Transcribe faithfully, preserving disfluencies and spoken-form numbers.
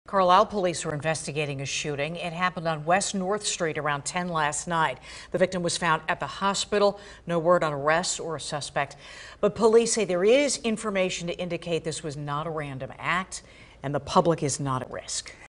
Carlisle Police are investigating a shooting. It happened on West North Street around ten last night. The victim was found at the hospital. No word on arrests or a suspect. But police say there is information to indicate this was not a random act and the public is not at risk.